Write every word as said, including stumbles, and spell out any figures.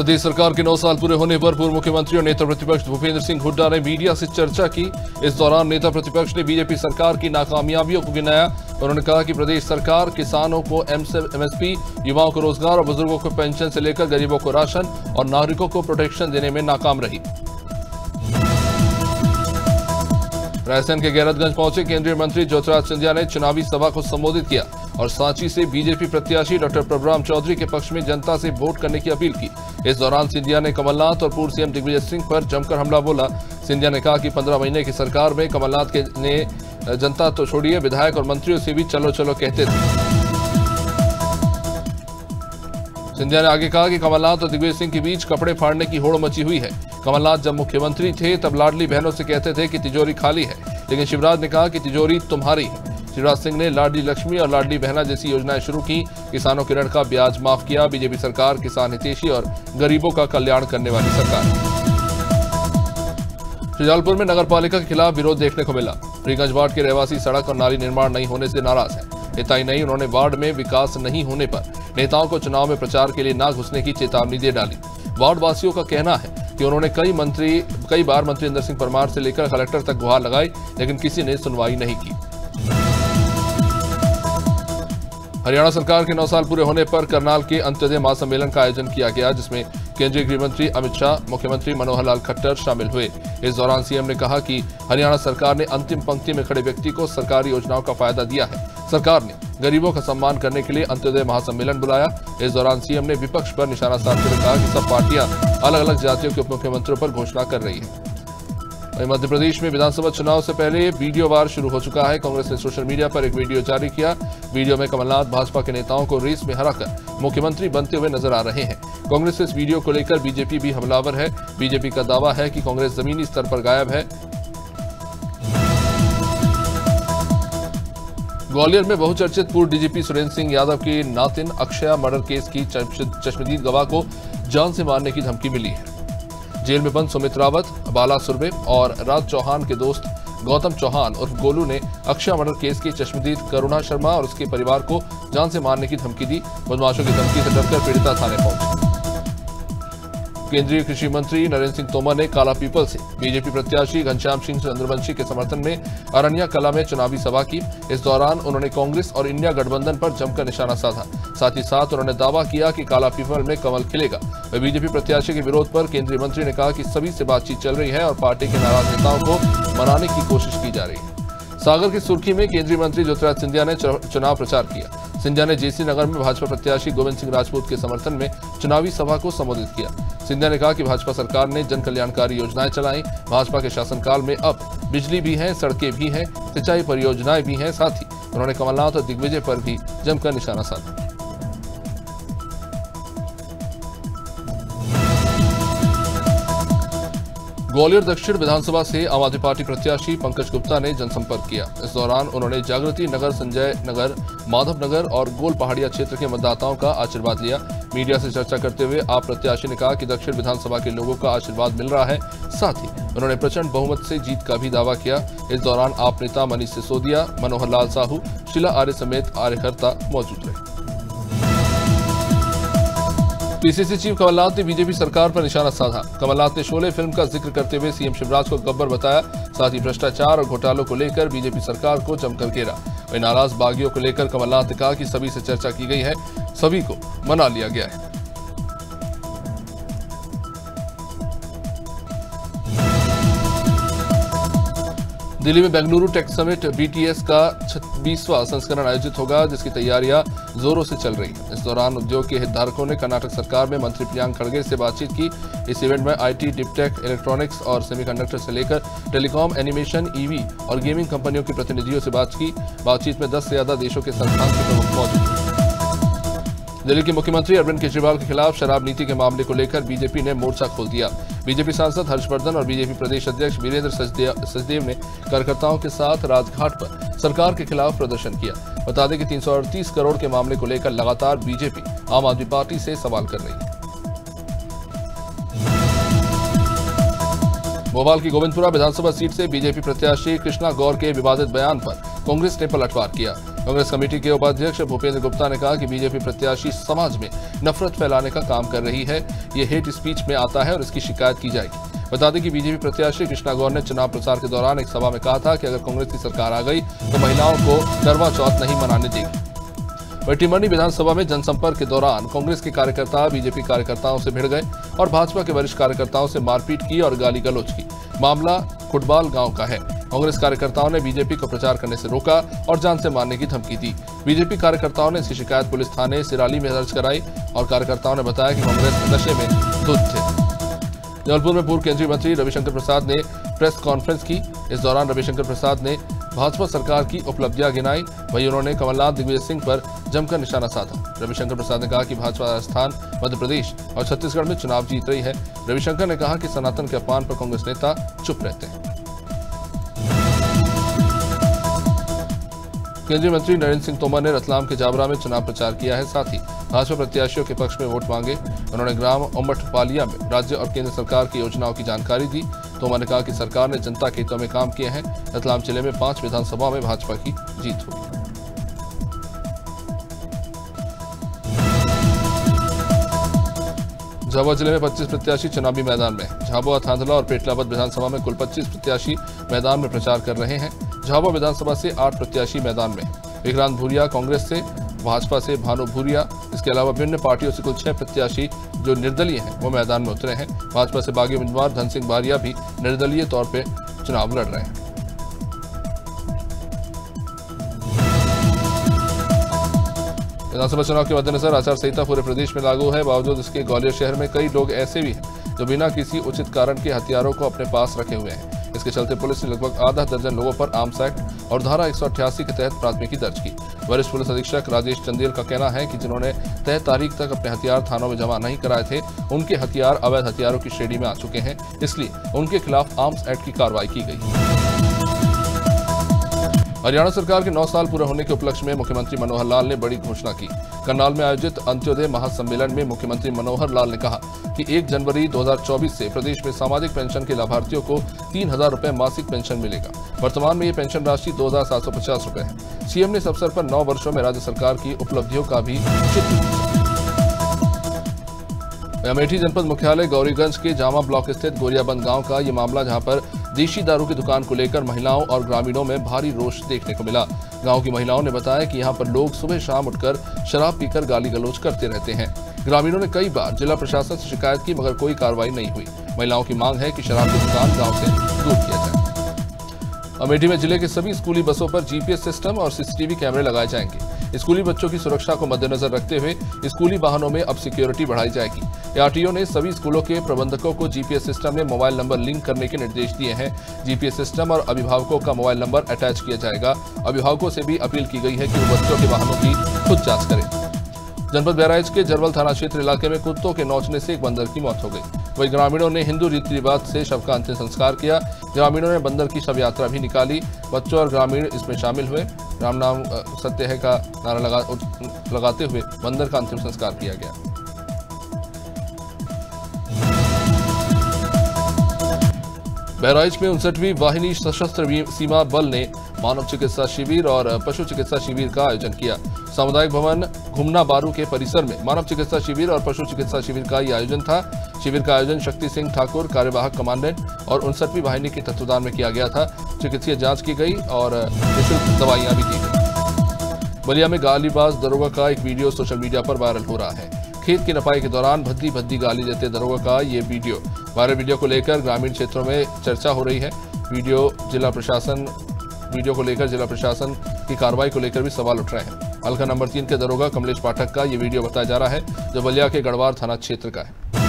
प्रदेश सरकार के नौ साल पूरे होने पर पूर्व मुख्यमंत्री और नेता प्रतिपक्ष भूपेंद्र सिंह हुड्डा ने मीडिया से चर्चा की। इस दौरान नेता प्रतिपक्ष ने बीजेपी सरकार की नाकामयाबियों को गिनाया। उन्होंने कहा कि प्रदेश सरकार किसानों को एमएसपी, युवाओं को रोजगार और बुजुर्गों को पेंशन से लेकर गरीबों को राशन और नागरिकों को प्रोटेक्शन देने में नाकाम रही। रायसेन के गैरतगंज पहुंचे केंद्रीय मंत्री ज्योतिराज सिंधिया ने चुनावी सभा को संबोधित किया और सांची से बीजेपी प्रत्याशी डॉक्टर प्रभुराम चौधरी के पक्ष में जनता से वोट करने की अपील की। इस दौरान सिंधिया ने कमलनाथ और पूर्व सीएम दिग्विजय सिंह पर जमकर हमला बोला। सिंधिया ने कहा कि पंद्रह महीने की सरकार में कमलनाथ के ने जनता तो छोड़िए, विधायक और मंत्रियों से भी चलो चलो कहते थे। सिंधिया ने आगे कहा कि कमलनाथ और दिग्विजय सिंह के बीच कपड़े फाड़ने की होड़ मची हुई है। कमलनाथ जब मुख्यमंत्री थे तब लाडली बहनों से कहते थे कि तिजोरी खाली है, लेकिन शिवराज ने कहा कि तिजोरी तुम्हारी है। शिवराज सिंह ने लाडली लक्ष्मी और लाडली बहना जैसी योजनाएं शुरू की, किसानों के ऋण का ब्याज माफ किया। बीजेपी सरकार किसान हितैषी और गरीबों का कल्याण करने वाली सरकार। शुजालपुर में नगर पालिका के खिलाफ विरोध देखने को मिला। रीगंज वार्ड के रहवासी सड़क और नाली निर्माण नहीं होने से नाराज हैं। इतना ही नहीं, उन्होंने वार्ड में विकास नहीं होने पर नेताओं को चुनाव में प्रचार के लिए न घुसने की चेतावनी दे डाली। वार्ड वासियों का कहना है कि उन्होंने कई मंत्री कई बार मंत्री इंदर सिंह परमार से लेकर कलेक्टर तक गुहार लगाई, लेकिन किसी ने सुनवाई नहीं की। हरियाणा सरकार के नौ साल पूरे होने पर करनाल के अंत्योदय महासम्मेलन का आयोजन किया गया, जिसमें केंद्रीय गृह मंत्री अमित शाह, मुख्यमंत्री मनोहर लाल खट्टर शामिल हुए। इस दौरान सीएम ने कहा कि हरियाणा सरकार ने अंतिम पंक्ति में खड़े व्यक्ति को सरकारी योजनाओं का फायदा दिया है। सरकार ने गरीबों का सम्मान करने के लिए अंत्योदय महासम्मेलन बुलाया। इस दौरान सीएम ने विपक्ष पर निशाना साधते हुए कहा कि सब पार्टियां अलग अलग जातियों के उप मुख्यमंत्रियों पर घोषणा कर रही है। मध्य प्रदेश में विधानसभा चुनाव से पहले वीडियो वार शुरू हो चुका है। कांग्रेस ने सोशल मीडिया पर एक वीडियो जारी किया। वीडियो में कमलनाथ भाजपा के नेताओं को रेस में हराकर मुख्यमंत्री बनते हुए नजर आ रहे हैं। कांग्रेस से इस वीडियो को लेकर बीजेपी भी हमलावर है। बीजेपी का दावा है कि कांग्रेस जमीनी स्तर पर गायब है। ग्वालियर में बहुचर्चित पूर्व डीजीपी सुरेंद्र सिंह यादव की नातिन अक्षया मर्डर केस की चश्मदीद गवाह को जान से मारने की धमकी मिली है। जेल में बंद सुमित रावत, बाला सुरभि और राज चौहान के दोस्त गौतम चौहान उर्फ गोलू ने अक्षय मर्डर केस की चश्मदीद करुणा शर्मा और उसके परिवार को जान से मारने की धमकी दी। बदमाशों की धमकी से डरकर पीड़िता थाने पहुंची। केंद्रीय कृषि मंत्री नरेंद्र सिंह तोमर ने काला पीपल से बीजेपी प्रत्याशी घनश्याम सिंह चंद्रवंशी के समर्थन में अरनिया कला में चुनावी सभा की। इस दौरान उन्होंने कांग्रेस और इंडिया गठबंधन पर जमकर निशाना साधा। साथ ही साथ उन्होंने दावा किया कि काला पीपल में कमल खिलेगा। वह बीजेपी प्रत्याशी के विरोध पर केंद्रीय मंत्री ने कहा कि सभी से बातचीत चल रही है और पार्टी के नाराज नेताओं को मनाने की कोशिश की जा रही है। सागर की सुर्खी में केंद्रीय मंत्री ज्योतिराज सिंधिया ने चुनाव प्रचार किया। सिंधिया ने जेसी नगर में भाजपा प्रत्याशी गोविंद सिंह राजपूत के समर्थन में चुनावी सभा को संबोधित किया। सिंधिया ने कहा कि भाजपा सरकार ने जन कल्याणकारी योजनाएं चलाई। भाजपा के शासनकाल में अब बिजली भी है, सड़कें भी हैं, सिंचाई परियोजनाएं भी हैं। साथ ही उन्होंने कमलनाथ और दिग्विजय पर भी जमकर निशाना साधा। ग्वालियर दक्षिण विधानसभा से आम आदमी पार्टी प्रत्याशी पंकज गुप्ता ने जनसंपर्क किया। इस दौरान उन्होंने जागृति नगर, संजय नगर, माधव नगर और गोल पहाड़िया क्षेत्र के मतदाताओं का आशीर्वाद लिया। मीडिया से चर्चा करते हुए आप प्रत्याशी ने कहा कि दक्षिण विधानसभा के लोगों का आशीर्वाद मिल रहा है। साथ ही उन्होंने प्रचंड बहुमत से जीत का भी दावा किया। इस दौरान आप नेता मनीष सिसोदिया, मनोहर लाल साहू, शीला आर्य समेत कार्यकर्ता मौजूद रहे। पीसीसी चीफ कमलनाथ ने बीजेपी सरकार पर निशाना साधा। कमलनाथ ने शोले फिल्म का जिक्र करते हुए सीएम शिवराज को गब्बर बताया। साथ ही भ्रष्टाचार और घोटालों को लेकर बीजेपी सरकार को जमकर घेरा। वहीं नाराज बागियों को लेकर कमलनाथ ने कहा कि सभी से चर्चा की गई है, सभी को मना लिया गया है। दिल्ली में बेंगलुरु टेक समिट बीटीएस का छब्बीसवां संस्करण आयोजित होगा, जिसकी तैयारियां जोरों से चल रही हैं। इस दौरान उद्योग के हितधारकों ने कर्नाटक सरकार में मंत्री प्रियांक खड़गे से बातचीत की। इस इवेंट में आईटी, डिपटेक, इलेक्ट्रॉनिक्स और सेमीकंडक्टर से लेकर टेलीकॉम, एनिमेशन, ईवी और गेमिंग कंपनियों के प्रतिनिधियों से बात की। बातचीत में दस से ज्यादा देशों के संस्थान के प्रमुख मौजूद थे। दिल्ली के मुख्यमंत्री अरविंद केजरीवाल के खिलाफ शराब नीति के मामले को लेकर बीजेपी ने मोर्चा खोल दिया। बीजेपी सांसद हर्षवर्धन और बीजेपी प्रदेश अध्यक्ष वीरेंद्र सचदेव ने कार्यकर्ताओं के साथ राजघाट पर सरकार के खिलाफ प्रदर्शन किया। बता दें कि तीन सौ अड़तीस करोड़ के मामले को लेकर लगातार बीजेपी आम आदमी पार्टी से सवाल कर रही है। भोपाल की गोविंदपुरा विधानसभा सीट से बीजेपी प्रत्याशी कृष्णा गौर के विवादित बयान पर कांग्रेस ने पलटवार किया। कांग्रेस कमेटी के उपाध्यक्ष भूपेंद्र गुप्ता ने कहा कि बीजेपी प्रत्याशी समाज में नफरत फैलाने का काम कर रही है। ये हेट स्पीच में आता है और इसकी शिकायत की जाएगी। बता दें कि बीजेपी प्रत्याशी कृष्णा गौर ने चुनाव प्रचार के दौरान एक सभा में कहा था कि अगर कांग्रेस की सरकार आ गई तो महिलाओं को करवा चौथ नहीं मनाने देगी। वहीं टिमरनी विधानसभा में जनसंपर्क के दौरान कांग्रेस के कार्यकर्ता बीजेपी कार्यकर्ताओं से भिड़ गए और भाजपा के वरिष्ठ कार्यकर्ताओं से मारपीट की और गाली गलौज की। मामला कुटबाल गांव का है। कांग्रेस कार्यकर्ताओं ने बीजेपी को प्रचार करने से रोका और जान से मारने की धमकी दी। बीजेपी कार्यकर्ताओं ने इसकी शिकायत पुलिस थाने सिराली में दर्ज कराई और कार्यकर्ताओं ने बताया कि कांग्रेस नशे में धुत थे। जबलपुर में पूर्व केंद्रीय मंत्री रविशंकर प्रसाद ने प्रेस कॉन्फ्रेंस की। इस दौरान रविशंकर प्रसाद ने भाजपा सरकार की उपलब्धियां गिनाई। वहीं उन्होंने कमलनाथ दिग्विजय सिंह पर जमकर निशाना साधा। रविशंकर प्रसाद ने कहा कि भाजपा राजस्थान, मध्य प्रदेश और छत्तीसगढ़ में चुनाव जीत रही है। रविशंकर ने कहा कि सनातन के अपमान पर कांग्रेस नेता चुप रहते हैं। केंद्रीय मंत्री नरेंद्र सिंह तोमर ने रतलाम के जाबरा में चुनाव प्रचार किया है। साथ ही भाजपा प्रत्याशियों के पक्ष में वोट मांगे। उन्होंने ग्राम उमठपालिया में राज्य और केंद्र सरकार की योजनाओं की जानकारी दी। तोमर ने कहा कि सरकार ने जनता के हितों में काम किए हैं। रतलाम जिले में पांच विधानसभाओं में भाजपा की जीत होगी। झाबुआ जिले में पच्चीस प्रत्याशी चुनावी मैदान में। झाबुआ, थांदला और पेटलापद विधानसभा में कुल पच्चीस प्रत्याशी मैदान में प्रचार कर रहे हैं। झाबुआ विधानसभा से आठ प्रत्याशी मैदान में। विक्रांत भूरिया कांग्रेस से, भाजपा से भानु भूरिया, इसके अलावा विभिन्न पार्टियों से कुल छह प्रत्याशी जो निर्दलीय हैं वो मैदान में उतरे हैं। भाजपा से बागी उम्मीदवार धन सिंह बारिया भी निर्दलीय तौर पर चुनाव लड़ रहे हैं। विधानसभा चुनाव के मद्देनजर आचार संहिता पूरे प्रदेश में लागू है। बावजूद इसके ग्वालियर शहर में कई लोग ऐसे भी हैं जो बिना किसी उचित कारण के हथियारों को अपने पास रखे हुए हैं। इसके चलते पुलिस ने लगभग आधा दर्जन लोगों पर आर्म्स एक्ट और धारा एक सौ अट्ठासी के तहत प्राथमिकी दर्ज की। वरिष्ठ पुलिस अधीक्षक राजेश चंदेल का कहना है कि जिन्होंने तय तारीख तक अपने हथियार थानों में जमा नहीं कराए थे, उनके हथियार अवैध हथियारों की श्रेणी में आ चुके हैं। इसलिए उनके खिलाफ आर्म्स एक्ट की कार्रवाई की गई। हरियाणा सरकार के नौ साल पूरा होने के उपलक्ष्य में मुख्यमंत्री मनोहर लाल ने बड़ी घोषणा की। करनाल में आयोजित अंत्योदय महासम्मेलन में मुख्यमंत्री मनोहर लाल ने कहा कि एक जनवरी दो हज़ार चौबीस से प्रदेश में सामाजिक पेंशन के लाभार्थियों को तीन हजार रुपए मासिक पेंशन मिलेगा। वर्तमान में ये पेंशन राशि दो हजार सात सौ पचास रुपए है। सीएम ने इस अवसर पर नौ वर्षों में राज्य सरकार की उपलब्धियों का भी चित्र दिया। अमेठी जनपद मुख्यालय गौरीगंज के जामा ब्लॉक स्थित गोरियाबंद गांव का ये मामला, जहां पर देशी दारू की दुकान को लेकर महिलाओं और ग्रामीणों में भारी रोष देखने को मिला। गांव की महिलाओं ने बताया कि यहां पर लोग सुबह शाम उठकर शराब पीकर गाली गलौज करते रहते हैं। ग्रामीणों ने कई बार जिला प्रशासन से शिकायत की, मगर कोई कार्रवाई नहीं हुई। महिलाओं की मांग है कि शराब की दुकान गांव से दूर किया जाए। अमेठी में जिले के सभी स्कूली बसों पर जीपीएस सिस्टम और सीसीटीवी कैमरे लगाए जाएंगे। स्कूली बच्चों की सुरक्षा को मद्देनजर रखते हुए स्कूली वाहनों में अब सिक्योरिटी बढ़ाई जाएगी। आरटीओ ने सभी स्कूलों के प्रबंधकों को जीपीएस सिस्टम में मोबाइल नंबर लिंक करने के निर्देश दिए हैं। जीपीएस सिस्टम और अभिभावकों का मोबाइल नंबर अटैच किया जाएगा। अभिभावकों से भी अपील की गई है कि वो बच्चों के वाहनों की खुद जांच करें। जनपद बहराइच के जरवल थाना क्षेत्र इलाके में कुत्तों के नोचने से एक बंदर की मौत हो गई। वहीं ग्रामीणों ने हिंदू रीति रिवाज से शव का अंतिम संस्कार किया। ग्रामीणों ने बंदर की शव यात्रा भी निकाली। बच्चों और ग्रामीण इसमें शामिल हुए। राम नाम सत्य है का नारा लगा, लगाते हुए बंदर का अंतिम संस्कार किया गया। बहराइच में उनसठवीं वाहिनी सशस्त्र सीमा बल ने मानव चिकित्सा शिविर और पशु चिकित्सा शिविर का आयोजन किया। सामुदायिक भवन घुमना बारू के परिसर में मानव चिकित्सा शिविर और पशु चिकित्सा शिविर का ये आयोजन था। शिविर का आयोजन शक्ति सिंह ठाकुर, कार्यवाहक कमांडेंट और उनसठवीं वाहिनी के तत्वाधान में किया गया था। चिकित्सीय जांच की गई और निःशुल्क दवाइयां भी दी गई। बलिया में गालीबाज दरोगा का एक वीडियो सोशल मीडिया पर वायरल हो रहा है। खेत की नपाई के दौरान भद्दी भद्दी गाली देते दरोगा का ये वीडियो वायरल वीडियो को लेकर ग्रामीण क्षेत्रों में चर्चा हो रही है। वीडियो जिला प्रशासन वीडियो को लेकर जिला प्रशासन की कार्रवाई को लेकर भी सवाल उठ रहे हैं। हल्का नंबर तीन के दरोगा कमलेश पाठक का ये वीडियो बताया जा रहा है, जो बलिया के गढ़वार थाना क्षेत्र का है।